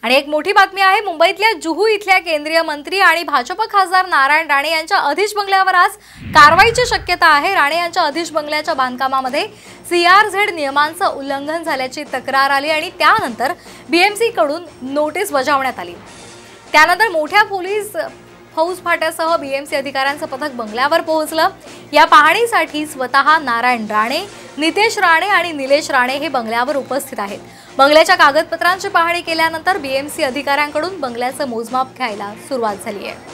आणि एक मोठी बातमी आहे। मुंबईतल्या जुहू इथल्या केंद्रीय मंत्री आणि भाजप खासदार नारायण राणे यांच्या अधिश बंगल्यावर आज कारवाईची शक्यता आहे। राणे यांच्या अधिश बंगल्याच्या बांधकामामध्ये CRZ नियमांचं उल्लंघन झाल्याची तक्रार आली आणि त्यानंतर BMC कडून नोटीस बजावण्यात आली। त्यानंतर मोठ्या पोलीस फौजफाट्यासह BMC अधिकाऱ्यांचं पथक बंगल्यावर पोहोचलं। या पाहणीसाठी स्वतः नारायण राणे, नितेश राणे आणि निलेश राणे हे बंगल्यावर उपस्थित आहेत। बंगल्याच्या कागदपत्रांची पाहणी केल्यानंतर BMC अधिकाऱ्यांकडून बंगल्याचं मोजमाप घ्यायला सुरुवात झाली आहे।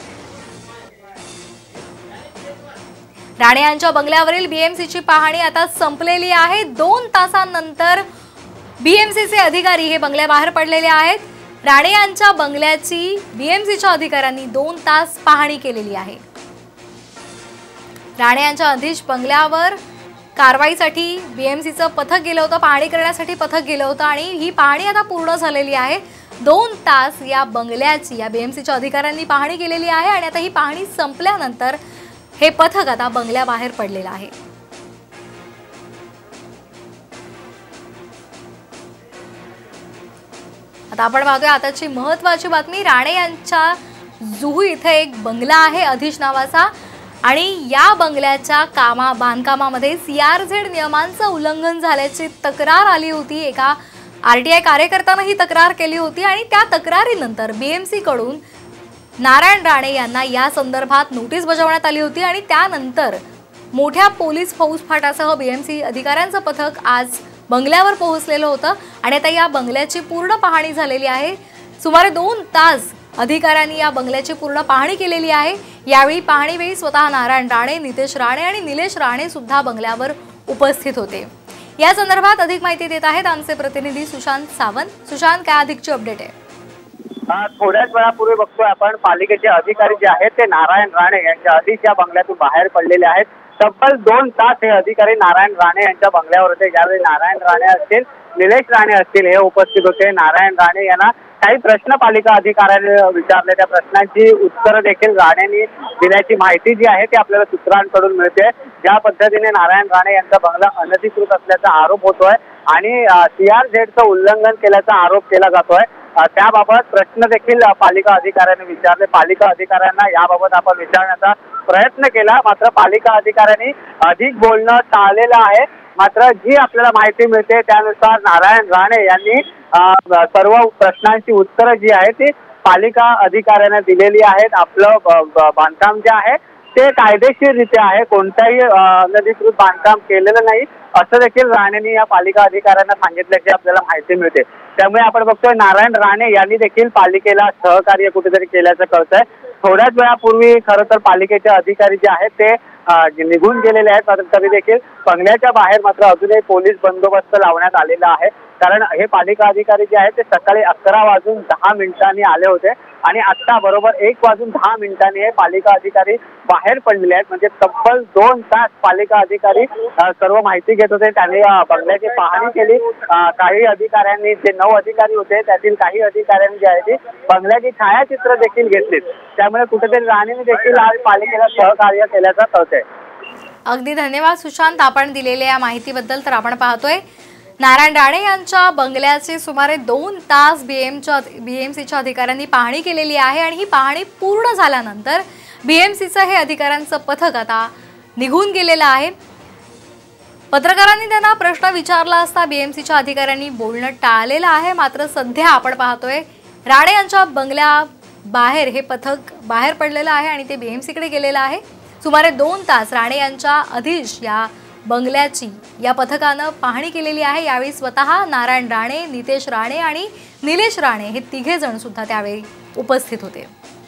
राणे यांच्या बंगल्यावरील BMCची पाहणी आता संपलेली आहे। 2 तासांनंतर BMCचे अधिकारी हे बंगल्याबाहेर पडलेले आहेत। राणे यांच्या बंगल्याची BMCच्या अधिकाऱ्यांनी 2 तास पाहणी केलेली आहे। राणे यांच्या अधिश बंगल्यावर कारवाईसाठी BMCचं पथक गेलं होतं, पाहणी करण्यासाठी पथक गेलं होतं आणि ही पाहणी आता पूर्ण झालेली आहे। 2 तास या बंगल्याची या BMCच्या अधिकाऱ्यांनी पाहणी केलेली आहे आणि आता ही पाहणी संपल्यानंतर हे पथक आता बंगल्याबाहेर पडलेलं आहे। आता आपण पाहतोय आताची महत्त्वाची बातमी। राणे यांच्या जुहू इथे एक बंगला आहे अधिश नावाचा आणि या बंगल्याच्या बांधकामामध्ये CRZ नियमांचं उल्लंघन झाल्याची तक्रार आली होती। एका RTI कार्यकर्त्याने ही तक्रार केली होती आणि त्या तक्रारीनंतर BMC कडून नारायण राणे यांना या संदर्भात नोटीस बजावण्यात आली होती आणि त्यानंतर मोठ्या पोलीस फौजफाट्यासह BMC अधिकाऱ्यांचं पथक आज बंगल्यावर पोहोचलेलं होतं आणि आता या बंगल्याची पूर्ण पाहणी झालेली आहे। सुमारे 2 तास अधिकाऱ्यांनी या बंगल्याची पूर्ण पाहणी केलेली आहे। यावेळी पाहणीवेळी स्वतः नारायण राणे, नितेश राणे आणि निलेश राणे सुद्धा बंगल्यावर उपस्थित होते। या संदर्भात अधिक माहिती देत आहेत आमचे प्रतिनिधी सुशांत सावंत। सुशांत, काय अधिकची अपडेट आहे? थोड्याच वेळापूर्वी बघतोय आपण पालिकेचे अधिकारी जे आहेत ते नारायण राणे यांच्या अधिशच्या बंगल्यातून बाहेर पडलेले आहेत। तब्बल 2 तास हे अधिकारी नारायण राणे यांच्या बंगल्यावर होते। ज्यावेळी नारायण राणे असतील, निलेश राणे असतील हे उपस्थित होते। नारायण राणे यांना काही प्रश्न पालिका अधिकाऱ्यांनी विचारले, त्या प्रश्नांची उत्तरं देखील राणेंनी दिल्याची माहिती जी आहे ती आपल्याला सूत्रांकडून मिळते। ज्या पद्धतीने नारायण राणे यांचा बंगला अनधिकृत असल्याचा आरोप होतोय आणि CRZचं उल्लंघन केल्याचा आरोप केला जातोय, त्याबाबत प्रश्न देखील पालिका अधिकाऱ्यांनी विचारले। पालिका अधिकाऱ्यांना याबाबत आपण विचारण्याचा प्रयत्न केला, मात्र पालिका अधिकाऱ्यांनी अधिक बोलणं टाळलेलं आहे। मात्र जी आपल्याला माहिती मिळते त्यानुसार नारायण राणे यांनी सर्व प्रश्नांची उत्तरं जी आहेत ती पालिका अधिकाऱ्यांना दिलेली आहेत। आपलं बांधकाम जे आहे ते कायदेशीररित्या आहे, कोणत्याही अनधिकृत बांधकाम केलेलं नाही असं देखील राणेंनी या पालिका अधिकाऱ्यांना सांगितल्याची आपल्याला माहिती मिळते। त्यामुळे आपण बघतोय नारायण राणे यांनी देखील पालिकेला सहकार्य कुठेतरी केल्याचं कळतंय। थोड्याच वेळापूर्वी खरं तर पालिकेचे अधिकारी जे आहेत ते निघून गेलेले आहेत, मात्र तरी देखील बंगल्याच्या बाहेर मात्र अजूनही पोलीस बंदोबस्त लावण्यात आलेला आहे। कारण हे पालिका अधिकारी जे आहेत ते सकाळी 11:10 आले होते आणि आता बरोबर 1:10 हे पालिका अधिकारी बाहेर पडलेले आहेत। म्हणजे तब्बल 2 तास पालिका अधिकारी सर्व माहिती घेत होते। त्यांनी बंगल्याची पाहणी केली। काही अधिकाऱ्यांनी, जे 9 अधिकारी होते त्यातील काही अधिकाऱ्यांनी जे आहे ती बंगल्याची छायाचित्र देखील घेतली। त्यामुळे कुठेतरी राणेंनी देखील आज पालिकेला सहकार्य केल्याचं कळतंय। अगदी धन्यवाद सुशांत, आपण दिलेल्या या माहितीबद्दल। तर आपण पाहतोय नारायण राणे यांच्या बंगल्याचे सुमारे 2 तास BMCच्या अधिकाऱ्यांनी पाहणी केलेली आहे आणि ही पाहणी पूर्ण झाल्यानंतर BMCचं हे अधिकाऱ्यांचं पथक आता निघून गेलेलं आहे। पत्रकारांनी त्यांना प्रश्न विचारला असता BMCच्या अधिकाऱ्यांनी बोलणं टाळलेलं आहे। मात्र सध्या आपण पाहतोय राणे यांच्या बंगल्या बाहेर हे पथक बाहेर पडलेलं आहे आणि ते BMCकडे गेलेलं आहे। सुमारे 2 तास राणे यांच्या अधिश या बंगल्याची या पथकानं पाहणी केलेली आहे। यावेळी स्वतः नारायण राणे, नितेश राणे आणि निलेश राणे हे 3 जण सुद्धा त्यावेळी उपस्थित होते।